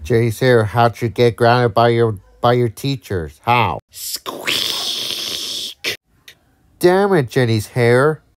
Jenny's hair, how'd you get grounded by your teachers? How? Squeak. Damn it, Jenny's hair.